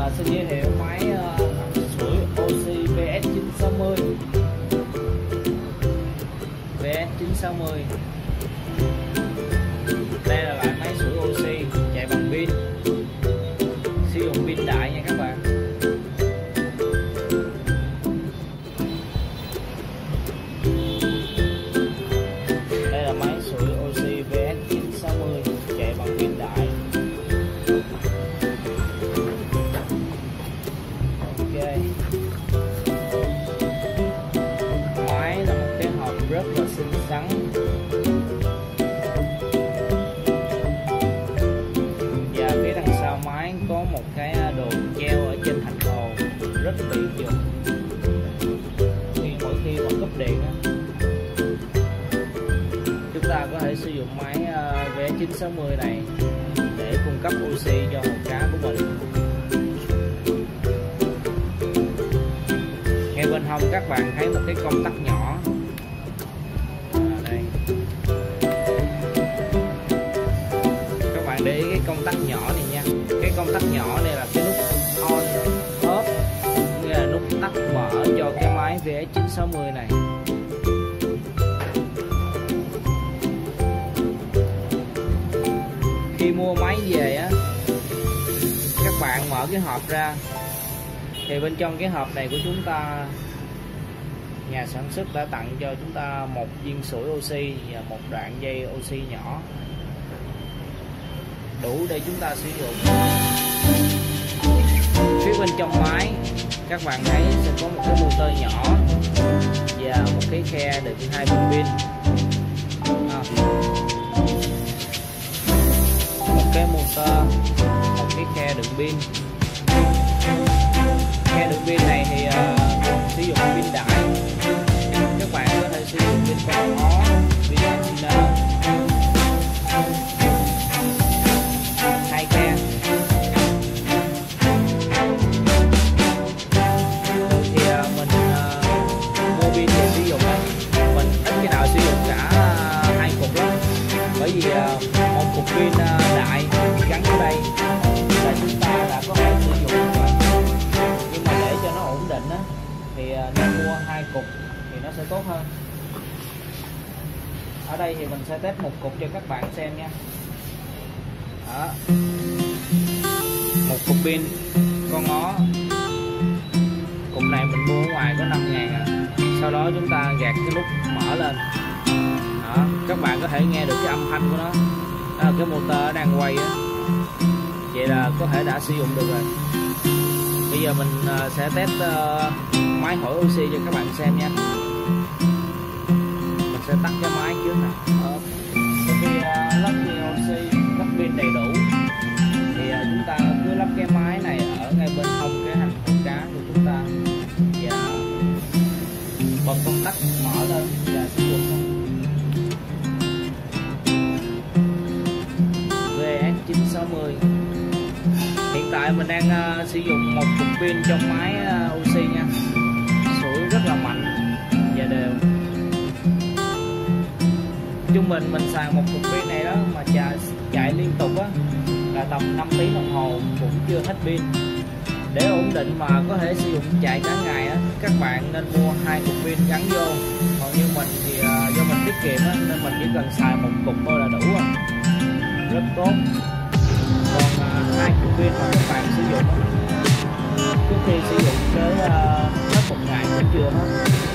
Xin giới thiệu máy sưởi oxy VS960. VS960 đây là loại máy sưởi oxy chạy bằng pin, sử dụng pin đại nha các bạn. Đây là máy sưởi oxy VS960 chạy bằng pin đại. Máy là một cái hộp rất là xinh xắn, và phía đằng sau máy có một cái đồ treo ở trên thành hồ rất tiện dụng mỗi khi mà cúp điện á. Chúng ta có thể sử dụng máy VS960 này để cung cấp oxy cho hồ cá của mình. Ngay bên hông các bạn thấy một cái công tắc nhỏ đây. Các bạn để ý cái công tắc nhỏ này nha. Cái công tắc nhỏ này là cái nút on off, nghĩa là nút tắt mở cho cái máy VS960 này. Khi mua máy về á, các bạn mở cái hộp ra thì bên trong cái hộp này của chúng ta, nhà sản xuất đã tặng cho chúng ta một viên sưởi oxy và một đoạn dây oxy nhỏ, đủ để chúng ta sử dụng. Phía bên trong máy các bạn thấy sẽ có một cái motor nhỏ và một cái khe đựng 2 viên pin. Một cái motor, một cái khe đựng pin. Khe đựng pin này thì sử dụng pin đại. Các bạn có thể sử dụng pin con ó, pin Antiner. 2 khe. Thì mình mua pin để sử dụng, mình ít khi nào sử dụng cả 2 cục lắm, bởi vì một cục pin đại gắn ở đây là chúng ta đã có thể sử dụng rồi. Nhưng mà để cho nó ổn định á, thì nên mua 2 cục thì nó sẽ tốt hơn. Ở đây thì mình sẽ test một cục cho các bạn xem nha. Đó. Một cục pin con ngó. Cục này mình mua ở ngoài có 5.000 à. Sau đó chúng ta gạt cái nút mở lên. Đó. Các bạn có thể nghe được cái âm thanh của nó. Đó là cái motor đang quay á. Vậy là có thể đã sử dụng được rồi. Bây giờ mình sẽ test máy thổi oxy cho các bạn xem nha. Mình sẽ tắt cái máy trước nè. Sau khi lắp pin oxy, lắp pin đầy đủ thì chúng ta cứ lắp cái máy này ở ngay bên hông cái hành hồ cá của chúng ta và bật công tắc mở lên và sử dụng. VS960. Hiện tại mình đang sử dụng một cục pin trong máy oxy nha. Sưởi rất là mạnh và đều. Trung bình mình xài một cục pin này đó mà chạy liên tục á là tầm 5 tiếng đồng hồ cũng chưa hết pin. Để ổn định mà có thể sử dụng chạy cả ngày á, các bạn nên mua 2 cục pin gắn vô. Còn như mình thì do mình tiết kiệm á, nên mình chỉ cần xài một cục thôi là đủ rồi. Rất tốt. Còn 2 cục pin mà các bạn sử dụng trước khi sử dụng tới hết một ngày cũng chưa hết.